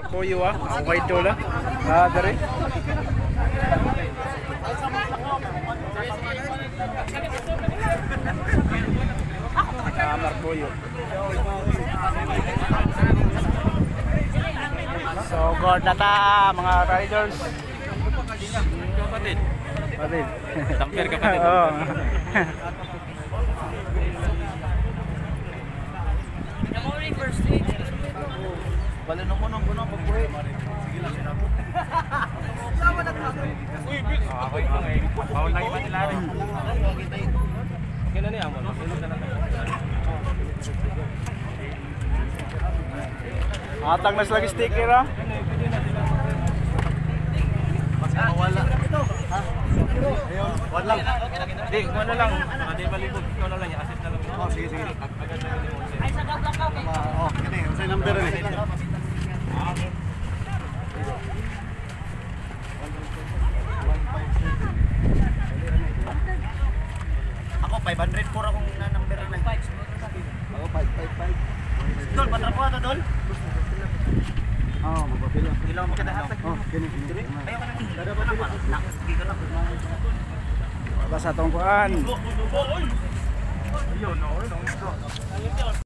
Marcoyo ang white dola. Dari. Marcoyo. So guard na ta mga riders. Kapatid. Kapatid. Tampir kapatid. Oo. First stage. Wala nung unang pagbuhay. Sige lang sinabi. Sama na ka. Uy, Bill. Okay. Bawal lagi ba nila rin? Kailan niya mo? Atang nas lagi sticker ah. Wala. Ha? Wala. Di, kuha na lang. Hindi malibog. Kuha na lang. Asset na lang. Oh, sige. Agad na din mo. Ay, sa gabla ka. Oh, gini, sa number ni. Ako 500 pura kung na number na. Ako 555. Dol, patrapo ato, Dol. Oh, mababila. Ilaw mo kada hapon. Oh, gini. Ayaw ka na. Dada pa naman. Nakasigi ka na. Basta tong kuan. Ayun, no.